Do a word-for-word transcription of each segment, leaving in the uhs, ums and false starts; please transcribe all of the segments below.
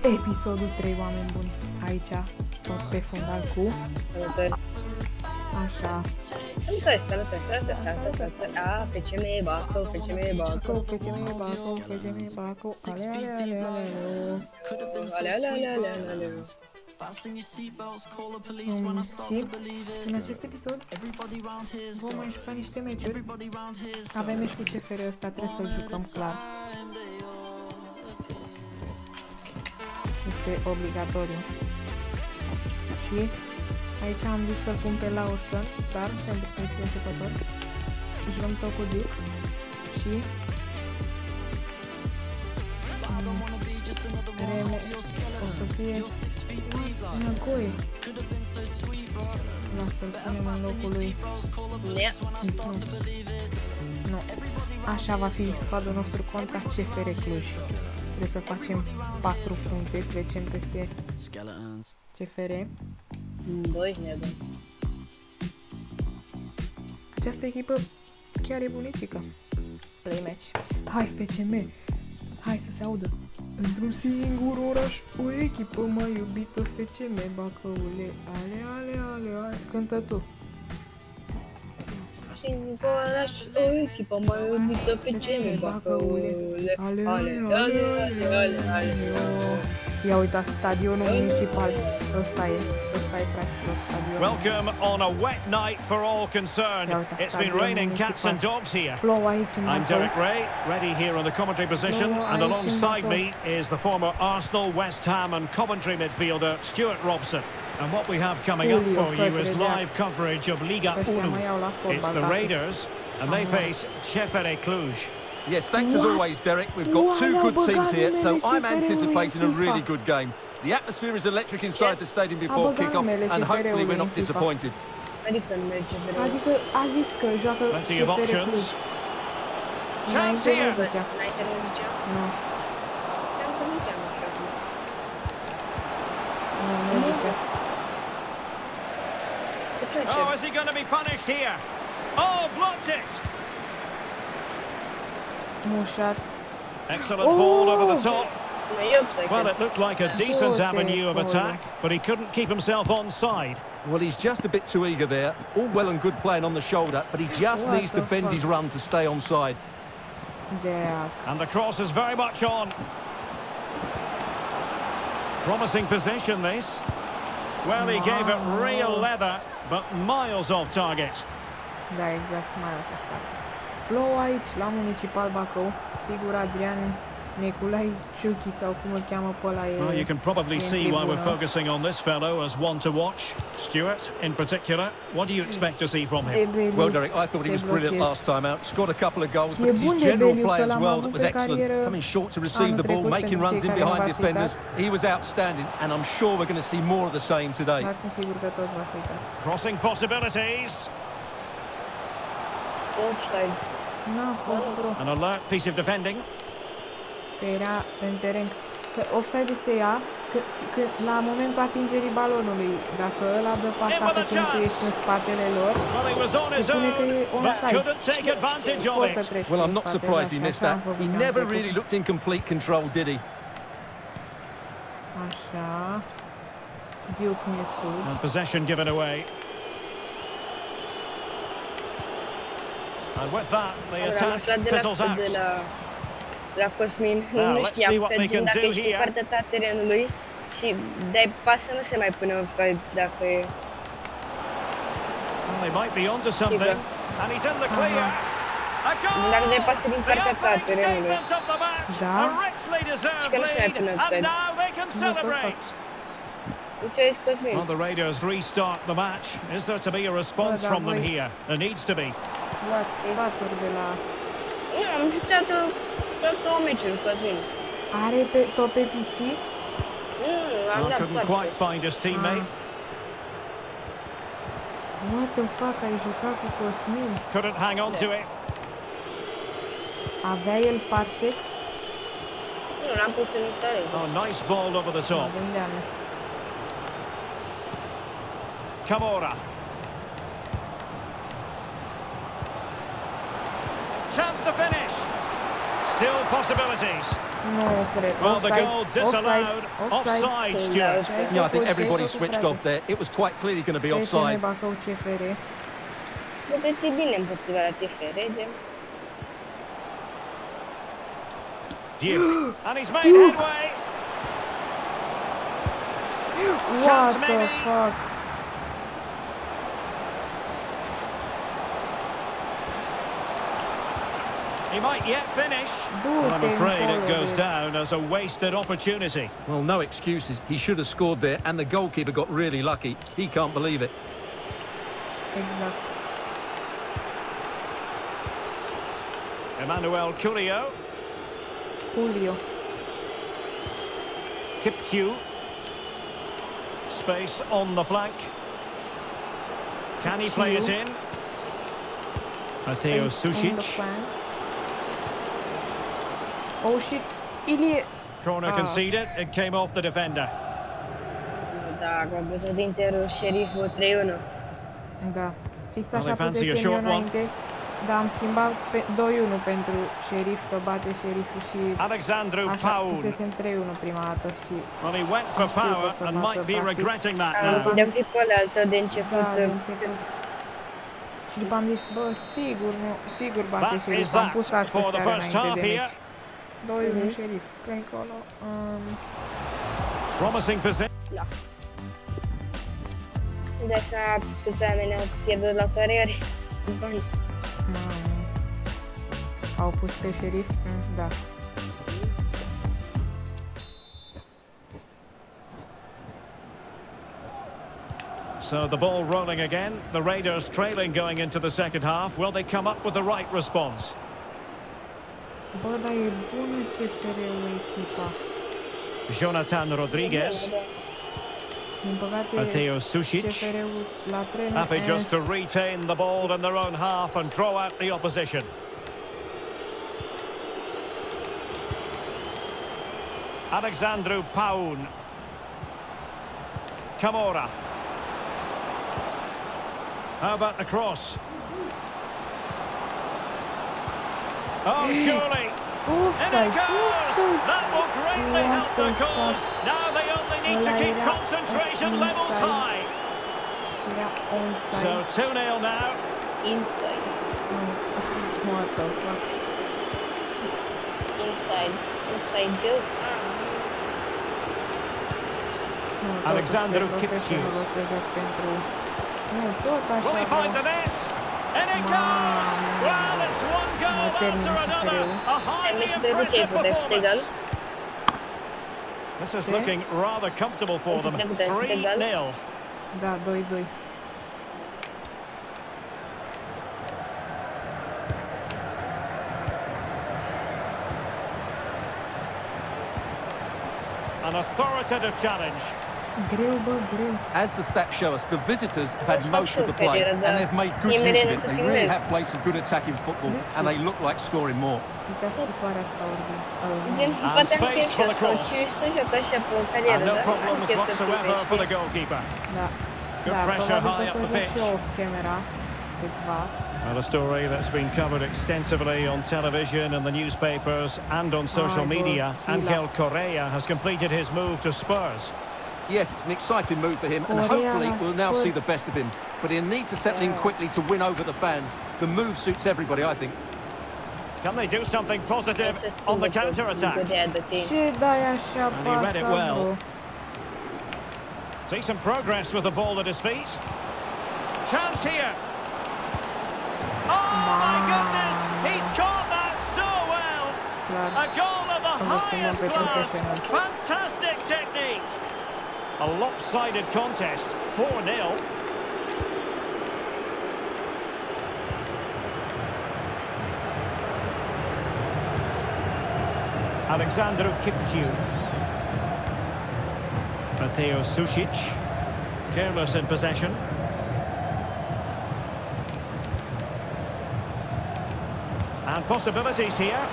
Episodul trei, oameni buni. Aici, tot pe fundal cu... Salutări. Așa. Salutări, salutări, salutări, salutări, salutări. A, F C M Bacău, F C M Bacău. F C M Bacău, F C M Bacău, ale, ale, ale, ale, Ale, ale, ale, ale, ale. Um, și, în acest episod vom mai juca niște meciuri. Avem meci cu C F R ăsta, trebuie să-l jucăm clar. Este obligatoriu. Și aici am zis să-l pun pe Lawson, dar pentru că este începător. Jucăm tot cu Duke. Și Reme o să fie înapoi. Lasă-l punem în locul lui. Nu. Nu. Așa va fi squadul nostru contra C F R Cluj. Trebuie să facem patru puncte, trecem peste C F R. Doi nebun. Această echipă chiar e bunicică. Play match. Hai F C M. Hai să se audă. Într-un singur oraș, o echipă mai iubită, F C M Bacăule. Ale, ale, ale, ale. Cântă tu. Singur oraș, o echipă mai iubită, F C M Bacăule. Ale, ale, ale, ale, ale, ale. Ia uita, stadionul municipal. Ăsta e, ăsta e fraților stadionul. Welcome on a wet night for all concerned. It's been raining cats and dogs here. Plouă aici în I'm Derek Ray, ready here on the commentary position, and alongside me is the former Arsenal, West Ham and Coventry midfielder Stuart Robson. And what we have coming up for you is live coverage of Liga Unu. It's the Raiders, and they face C F R Cluj. Yes, thanks as always, Derek. We've got two good teams here, so I'm anticipating a really good game. The atmosphere is electric inside the stadium before kick-off, and hopefully we're not disappointed. Adică a zis că joacă Plenty of options. Chance here. Nu. Nu, nu zice. Oh, is he going to be punished here? Oh, blocked it! Mușat. Excellent ball over the top. Well, it looked like a decent Good avenue of goal. attack, but he couldn't keep himself onside. Well, he's just a bit too eager there. All well and good playing on the shoulder, but he just What needs to the bend fuck? his run to stay onside. Yeah. And the cross is very much on. Promising position, this. Well, he gave it real leather, but miles off target. Da, exact, mai asta. Plouă aici, la Municipal Bacău. Sigur, Adrian Neculai Ciuchi, sau cum îl cheamă pe ăla, e... Well, you can probably see why we're focusing on this fellow as one to watch. Stuart, in particular, what do you expect to see from him? Well, Derek, I thought he was brilliant last time out. Scored a couple of goals, but it's his general play as well that was excellent. Coming short to receive the ball, making runs in behind defenders. He was outstanding, and I'm sure we're going to see more of the same today. Crossing possibilities. Offside. An alert piece of defending. Că era în teren. Că offside-ul se ia că, că la momentul atingerii balonului. Dacă ăla dă pasată când tu ești în spatele lor, se spune că e onside. Poți să treci. Well, I'm not surprised he missed that. He never really looked in complete control, did he? Așa. Duke ne sus. And possession given away. And with that, the attack fizzles out. La Cosmin, nu știam că gen dacă ești în partea ta terenului și dai pasă, nu se mai pune offside dacă e... They might be onto something, and he's in the clear. A goal! Dacă dai pasă din partea ta terenului. Da. Și că nu se mai pune offside. Ce ai zis, Cosmin? Well, the Raiders restart the match. Is there to be a response from them here? There needs to be. Luați sfaturi de la... Nu, am jucat două meciuri, Cosmin. Are pe, tot pe P C? Nu, am Well, dat couldn't quite find his teammate. What the fuck, ai jucat cu Cosmin? Couldn't hang on to it. Avea el parsec? Nu, l-am pus în stare. Oh, nice ball over the top. Camora. Chance to finish. Still possibilities. Well, the goal disallowed. Offside, offside Stuart. Yeah, I think everybody switched off there. It was quite clearly going to be offside. Puteți bine împotriva la C F R, Gem. Duke. And he's made headway. What the fuck? He might yet finish. Well, I'm afraid it goes down as a wasted opportunity. Well, no excuses. He should have scored there, and the goalkeeper got really lucky. He can't believe it. Exact. Emmanuel Culio. Culio. Kipchu. Space on the flank. Can he play it in? Mateo Sušić. Oh shit, Ilie. Corner ah. conceded, it came off the defender. Da, a bătut Interul Sherifful trei unu. Da, fix așa pusesem eu înainte. Dar am schimbat doi unu pentru Sheriff, că bate Sherifful și Alexandru așa Paun. pusesem trei unu prima dată și... Well, he went for power and might be regretting that now. Videoclipul ăla al tău de început. Da, de început. Și după am zis, bă, sigur, nu, sigur bate Sheriff. Am pus asta seara înainte de meci. doi unu Sheriff, pe acolo. Um... Promising position. Da. De asta câți oameni au pierdut la cariere. Bani. Au pus pe Sheriff? Da. So the ball rolling again. The Raiders trailing going into the second half. Will they come up with the right response? Bă, dar e bună C F R-ul echipa. Jonathan Rodriguez. Din păcate, Mateo Sušić. C F R-ul la trenul. Happy just to retain the ball in their own half and draw out the opposition. Alexandru Paun. Camora. How about the cross? Oh, surely. Offside. In it goes. Offside. That will greatly help the cause. Now they only need to keep concentration levels high. So two nil now. Inside. What the fuck? Inside. Inside joke. Alexandru Kipchu. Will he find the net? And it goes! Well, it's one goal after another. A highly impressive performance. This is looking rather comfortable for them. three nil. Da, doi doi. An authoritative challenge. Greu, bă, greu. As the stats show us, the visitors have had most of the play and they've made good use of it. They really have played some good attacking football and they look like scoring more. And space for the cross. And no problems whatsoever for the goalkeeper. Good pressure high up the pitch. Well, a story that's been covered extensively on television and the newspapers and on social media. Angel Correa has completed his move to Spurs. Yes, it's an exciting move for him, and hopefully we'll now see the best of him. But he'll need to settle in quickly to win over the fans. The move suits everybody, I think. Can they do something positive on the counter-attack? And he read it well. Decent progress with the ball at his feet. Chance here. Oh, my goodness! He's caught that so well! A goal of the highest class! Fantastic technique! A lopsided contest, four nil. Alexandru Kipchu. Mateo Sušić. Careless in possession. And possibilities here.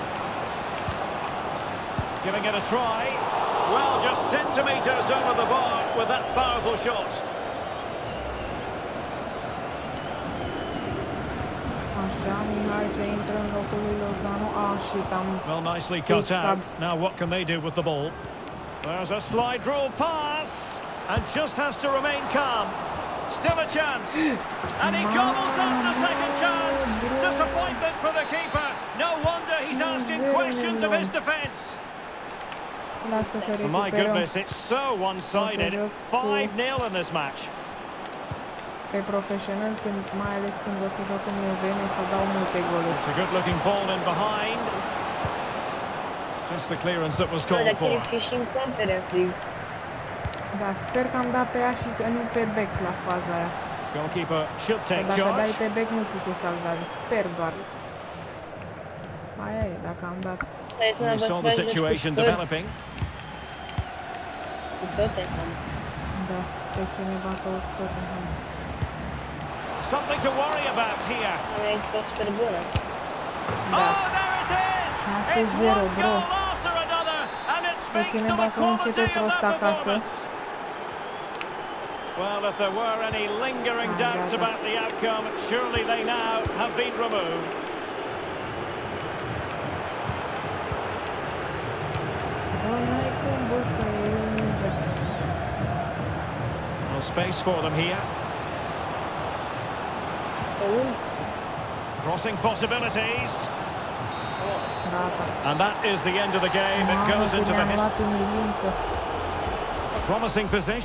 Giving it a try. Well, just centimetres over the bar with that powerful shot. Așa, Mihai ce intră în locul lui Lozano. Ah, shit, am... Well, nicely cut out. Now what can they do with the ball? There's a slide rule pass, and just has to remain calm. Still a chance, and he gobbles up the second chance. Disappointment for the keeper. No wonder he's asking questions of his defence. My goodness, it's so one-sided. five nil in this match. Pe profesional, când, mai ales când o să joc în Iovene, să dau multe goluri. It's a good-looking ball in behind. Just the clearance that was called for. Și în Conference League. Da, sper că am dat pe ea și nu pe bec la faza aia. Goalkeeper should take charge. Dacă dai pe bec, nu ți se salvează. Sper doar. Aia e, dacă am dat. We saw the situation developing. Da, pe cineva pe Tottenham. Something to worry about here. Da. Oh, there it is! șase zero, bro. After another, and it Pe speaks to cineva the că începe quality of prost that acasă. performance. Well, if there were any lingering Ah, doubts gata. about the outcome, surely they now have been removed. Bă, n-ai cum, bă, să iei mingea. Well, space for them here. Crossing possibilities. Gata. And that is the end of the game. It Mamă, goes că into the ne-am history. luat umilință. Promising position.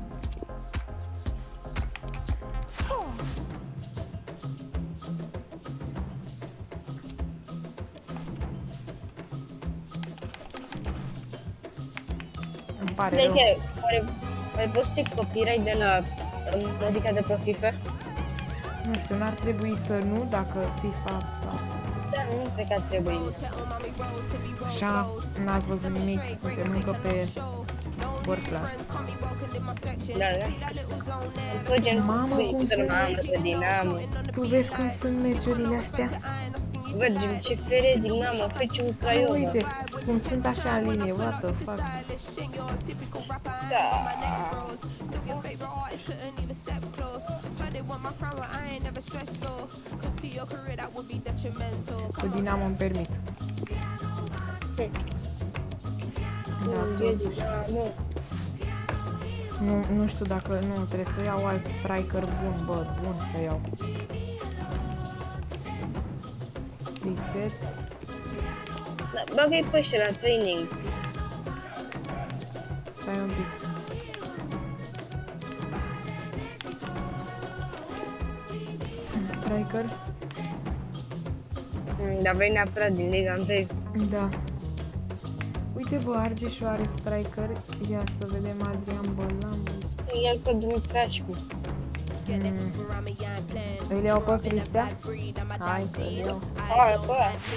Îmi pare Cred rău. că oare mai poți să copyright de la um, muzica de pe FIFA? Nu știu, n-ar trebui să nu, dacă FIFA sau... Da, nu cred că ar trebui. Așa, n-ați văzut nimic, suntem încă pe World Class. Da, da. Fugem Mamă, cum să sunt- mamă, pe Dinamo. Tu vezi cum sunt meciurile astea? Văd, ce fere Dinamo, fece un Craiova. Uite, cum sunt așa în linie, what the fuck? Da. Cu Dinamo îmi permit. Da, totuși. Nu. Nu, nu știu dacă... Nu, trebuie să iau alt striker bun, bă, bun să iau. Reset. Da, bagă-i pe ăștia la training. Stai un pic. Striker? Mm, Dar vrei neapărat din Liga unu. Da. Uite, bă, Argeșu are striker. Ia să vedem Adrian Bălan. El pe Dumitrașcu. Mm. Îl iau pe Cristian? Hai că îl iau. Hai, bă.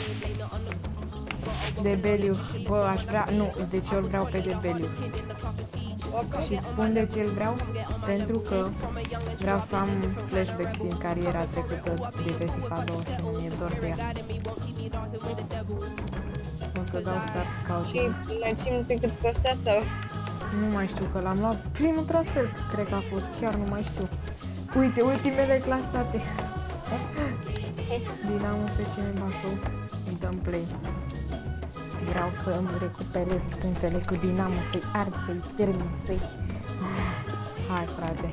Debeliu. Bă, aș vrea... Nu, deci eu îl vreau pe Debeliu. Și spun de ce îl vreau? Pentru că vreau să am flashbacks din cariera trecută de pe FIFA douăsprezece. Mi-e dor de ea. O să dau start scout. Și mai țin minte cât costa sau? Nu mai știu că l-am luat. Primul transfer, cred că a fost. Chiar nu mai știu. Uite, ultimele clasate. Dinamo pe cine Bacău. Îi dăm play. Vreau să îmi recuperez punctele cu Dinamo, să-i ard, să-i termin, să-i... Hai, frate.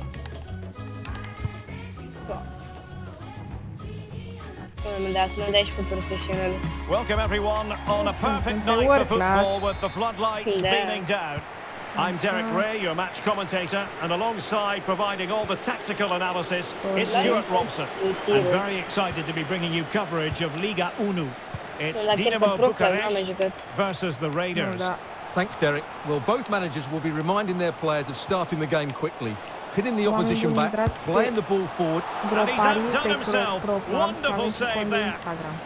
Welcome everyone on a perfect night for football with the floodlights beaming down. I'm Derek Ray, your match commentator, and alongside providing all the tactical analysis is Stuart Robson. I'm very excited to be bringing you coverage of Liga Unu. It's Dinamo Bucharest versus the Raiders. Thanks, Derek. Well, both managers will be reminding their players of starting the game quickly, pinning the opposition back, playing the ball forward. And he's outdone himself. Wonderful save there.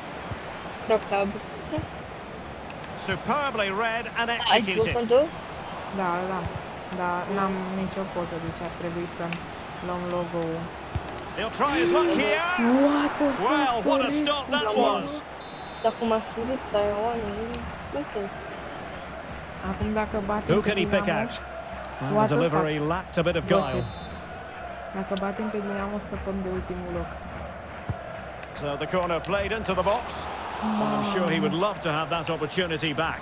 Superbly read and executed. Da, da, da, n-am nicio poză, deci ar trebui să luăm logo-ul. He'll try his luck here. What the fuck? Well, what a stop that was. Dar cum a sărit Taiwan, nu știu. Acum dacă batem Who pe can he pick Dinamo, out? Well, his delivery lacked a bit of guile. Dacă batem pe Dinamo, scăpăm de ultimul loc. So the corner played into the box. And I'm sure he would love to have that opportunity back.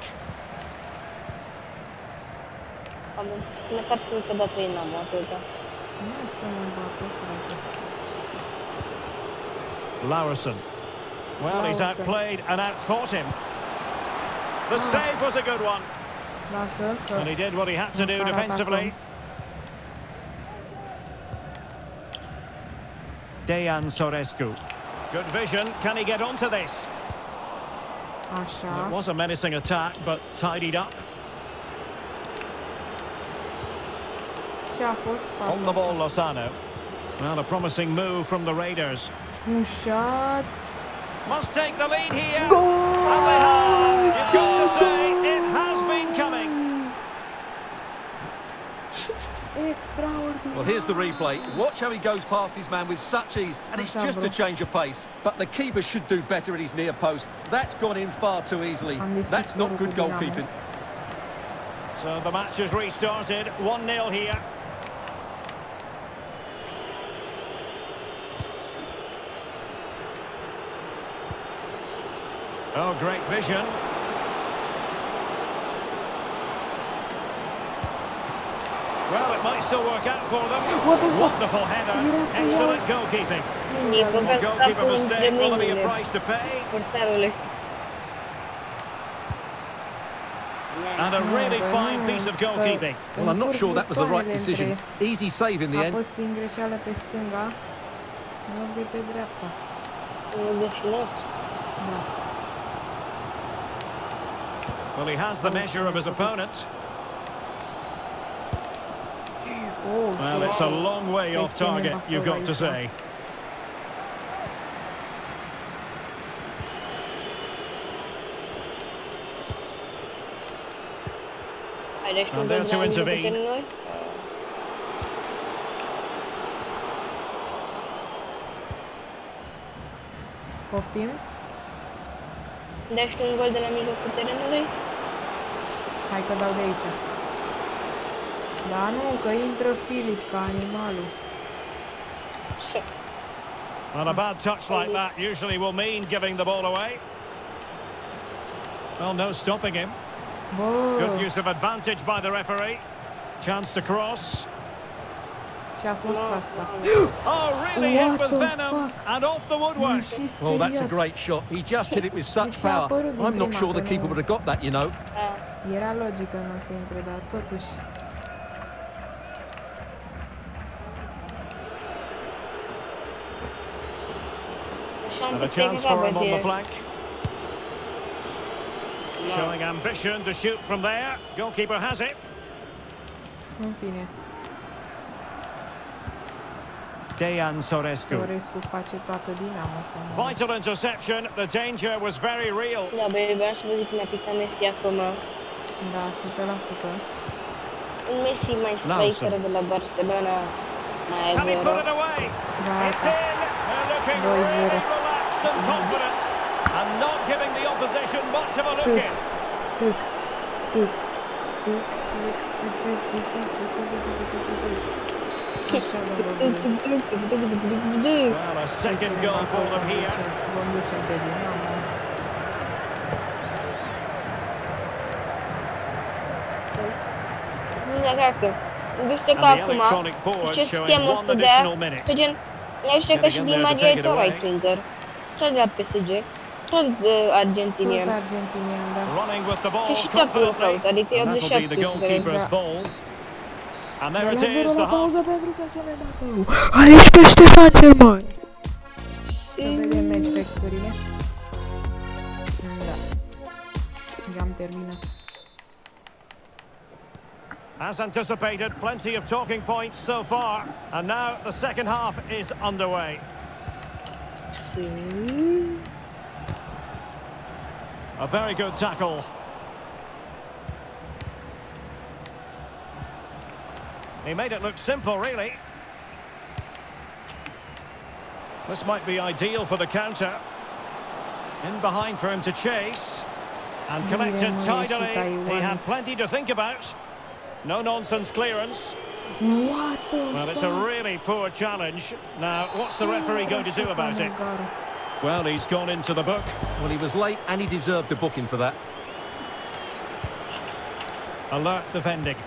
Măcar să nu te bată inamă, atâta. Nu să mă bată, frate. Laursen. Well, he's outplayed and outthought him. The save was a good one. And he did what he had to do defensively. Dejan Sorescu. Good vision. Can he get onto this? It was a menacing attack, but tidied up. On the ball, Lozano. Well, a promising move from the Raiders. Shot. Must take the lead here. Goal! And they have. You've got to say, it has been coming. Well, here's the replay. Watch how he goes past his man with such ease, and it's just a change of pace. But the keeper should do better at his near post. That's gone in far too easily. That's not good goalkeeping. So the match has restarted. one nil here. Oh, great vision. Well, it might still work out for them. Wonderful header. Excellent goalkeeping. The goalkeeper mistake, will there be a price to pay? And a really fine piece of goalkeeping. Well, I'm not sure that was the right decision. Easy save in the end. Well, he has the measure of his opponent. Well, it's a long way off target, you've got to say. And there to intervene. Poftim? Dai și un gol de la mijlocul terenului? Hai că dau de aici. Da, nu, că intră Filip ca animalul. And a bad touch like that usually will mean giving the ball away. Well, no stopping him. Bă. Good use of advantage by the referee. Chance to cross. Ce-a fost asta? Oh, really hit with venom and off the woodwork. Well, that's a great shot. He just hit it with such power. I'm not sure the keeper would have got that, you know. Era logică nu să intre, dar totuși. And a chance for him on the flank. Showing ambition to shoot from there. Goalkeeper has it. În fine. Dejan Sorescu. Sorescu face toată Dinamo să nu... Vital interception. The danger was very real. Da, băi, vreau să vă zic cum a picat Messi acum. Da, o sută la sută. Un Messi mai striker de la Barcelona. Mai e Can he put it away? It's in. They're looking really relaxed and confident. And not giving the opposition much of a look in. Tuc, tuc, tuc, tuc, tuc, tuc, tuc, Well, a second goal for them here. Visto că acum, ce schemă să dea, pe gen, ăștia ca și din Mediator ai Twitter. Ce-a de la P S G? Ce-a de argentinian? Ce și ce-a făcut, adică e optzeci și șapte. And there it is, the half. Aliște Ștefan cel Mare! Să vedem match texturile. Da. I-am terminat. As anticipated, plenty of talking points so far. And now the second half is underway. A very good tackle. He made it look simple, really. This might be ideal for the counter. In behind for him to chase. And collected tidily. He had plenty to think about. No nonsense clearance. What the Well, it's a really poor challenge. Now, what's the referee going to do about it? Well, he's gone into the book. Well, he was late and he deserved a booking for that. Alert defending.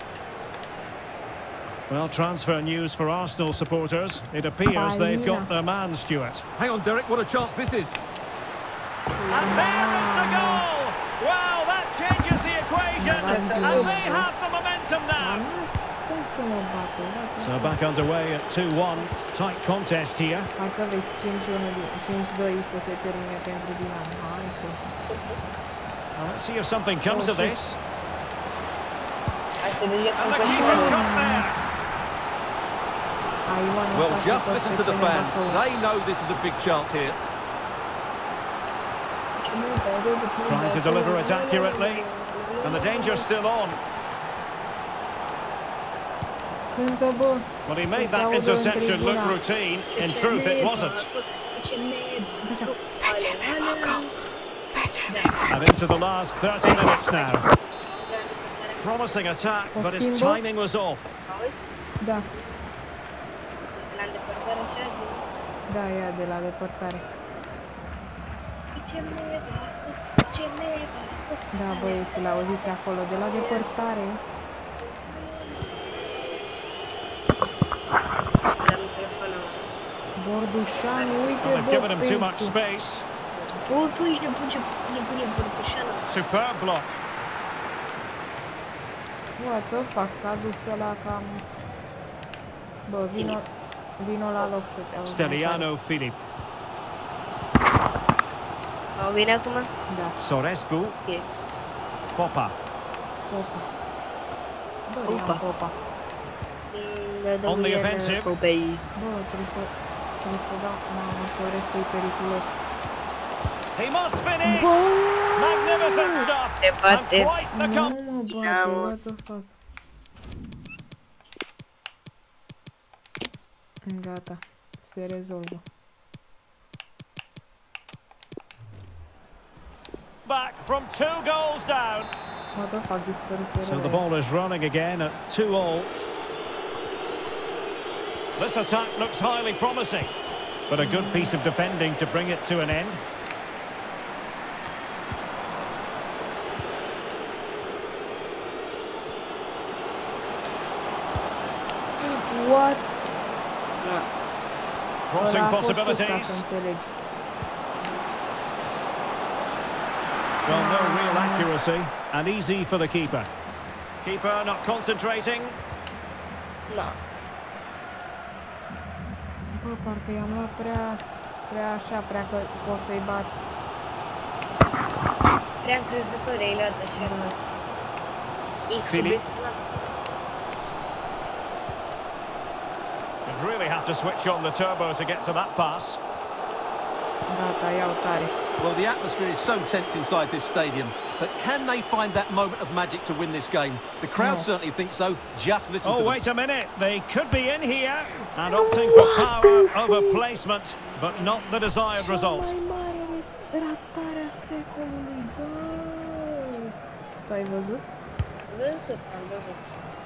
Well, transfer news for Arsenal supporters. It appears they've got their man, Stuart. Hang on, Derek, what a chance this is. And there is the goal! Wow, that changes the equation. And they have the momentum now. So back underway at two one. Tight contest here. Well, let's see if something comes of this. And the keeper got there. Well, just listen to the fans. They know this is a big chance here. Trying to deliver it accurately. And the danger's still on. Well, he made that interception look routine. In truth, it wasn't. And into the last thirty minutes now. Promising attack, but his timing was off. Da. Da, ia de la depărtare. Da, băieți, l-auziți acolo, de la depărtare. Bordușanu, uite, bă, given him too much space. Superb block. What the fuck, s-a dus ăla cam... Bă, vino, vino la loc să te auzi. Steliano Filip. Au bine acum? Da. Sorescu. Okay. Popa. Popa. Bă, ia Popa. On the offensive. Bă, trebuie să... Trebuie să dau... Mamă, Sorescu e periculos. He must finish! Magnificent stuff! And quite the come! Nu mă bate, what the fuck. Gata, se rezolvă. Back from two goals down. What the fuck, dispăruse. So the ball is running again at two all. This attack looks highly promising, but a good piece of defending to bring it to an end. What? Crossing possibilities. Well, no real accuracy, and easy for the keeper. Keeper not concentrating. No. Bă, parcă i-am luat prea, prea așa, prea că pot să-i bat. Prea încrezător ai luat așa, mă. Filip. You'd really have to switch on the turbo to get to that pass. Gata, iau tare. Well, the atmosphere is so tense inside this stadium, but can they find that moment of magic to win this game? The crowd no. certainly think so. Just listen oh, to them. Oh, wait a minute. They could be in here and opting for power over placement, but not the desired result. Ratarea secolului, bă! Tu ai văzut? Văzut, am văzut.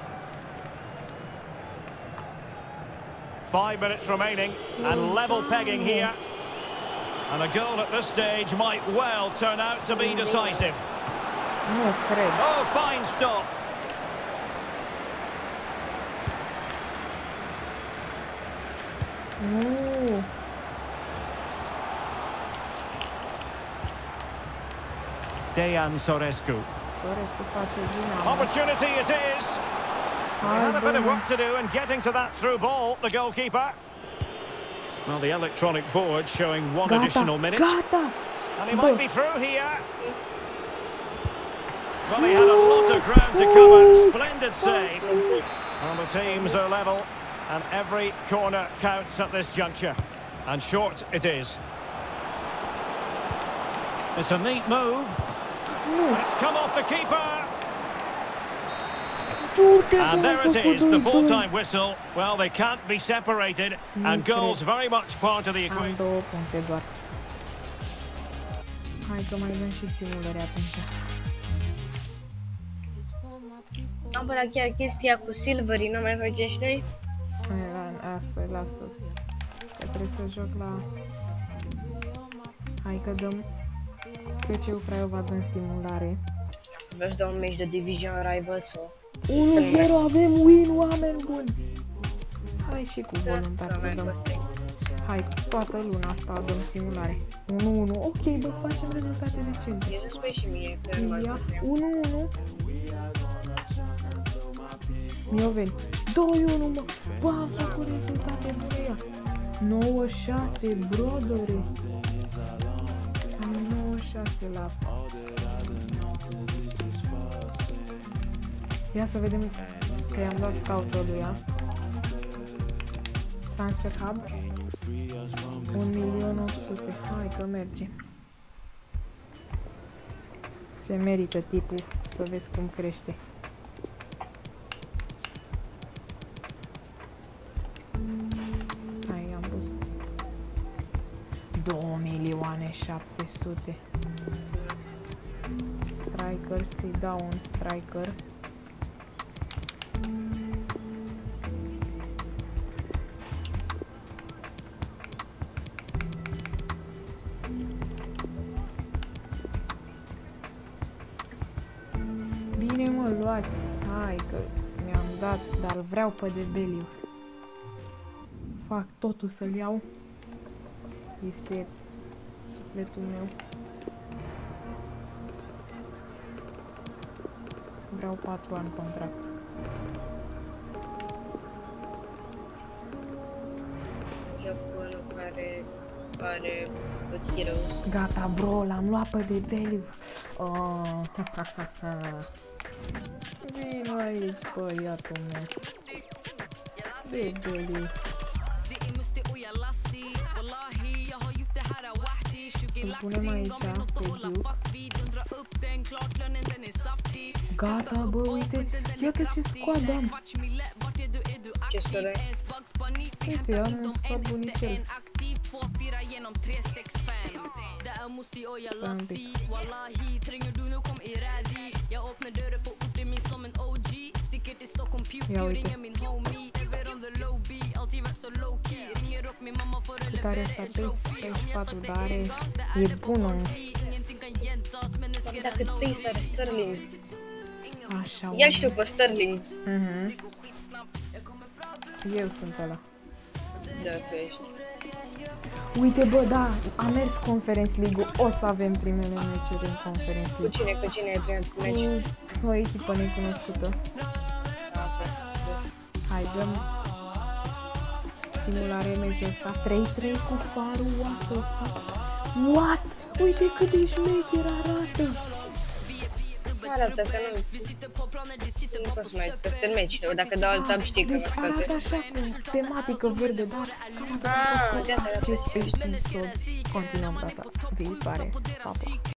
Five minutes remaining and level pegging here. And a goal at this stage might well turn out to be decisive. Nu cred. Oh, fine stop. Nu. Dejan Sorescu. Sorescu face bine. Opportunity it is. They had a bit of work to do in getting to that through ball, the goalkeeper. Well, the electronic board showing one gata, additional minute. Gata. And he might be through here. Well, he had a lot of ground to cover. Splendid save. Well, the teams are level, and every corner counts at this juncture. And short it is. It's a neat move. And it's come off the keeper. And there it is, the full-time whistle. Well, they can't be separated, and goals very much part of the equation. două puncte doar. Hai că mai dăm și simulări atunci. Am până chiar chestia cu Silvery, nu mai facem și noi? Asta, lasă. Că trebuie să joc la... Hai că dăm F C-ul Craiova în simulare. Vreți da un meci de Division Rival sau? unu zero, avem win, oameni buni! Hai și cu voluntar să dăm. Hai, toată luna asta dăm simulare. unu unu, ok, bă, facem rezultate decente. E să spui și mie, că nu mai putem. unu unu. Mioveni. doi unu, mă! Bă, am făcut rezultate bune ea. nouă șase, brodore. Am nouă șase la... Ia să vedem că i-am dat scout-ul lui ea. Transfer Hub. un milion opt sute. Hai că merge. Se merită tipul, să vezi cum crește. Hai, am pus două milioane șapte sute. Striker, să-i dau un striker. Bine, mă, luați. Hai că mi-am dat, dar vreau pe Debeliu. Fac totul să-l iau. Este sufletul meu. Vreau patru ani contract. Jocul care are tot heroes. Gata, bro, l-am luat pe Debeliu. Oh, ha, ha, ha, ha. Vino aici, băiatul meu. Debeliu. Îl punem aici, pe Duke. Gata, bă, uite, iată ce squad am. Ce scoadă ai? Uite, am un squad bunicel. Stai un pic. Ia uite. Cât are asta? treizeci și patru, dar are... E bună. Dacă pace are Sterling. Așa, Ia știu pe Sterling. Mhm. Eu sunt ăla. Da, tu ești. Uite, bă, da, a mers Conference League-ul. O să avem primele meciuri în Conference Cu League. cine, cu cine ai primit meci? Cu o echipă necunoscută. Hai, dăm simulare meciul ăsta. trei trei cu farul, what the fuck? What? Uite cât de șmecher arată! Arată că nu... Nu poți să mai uite peste meci. Dacă dau alt tab știi că nu Deci scoate. arată așa cu tematică verde, dar... Ah, gata, gata. Acest ești în tot. Continuăm data viitoare. Pa, pa.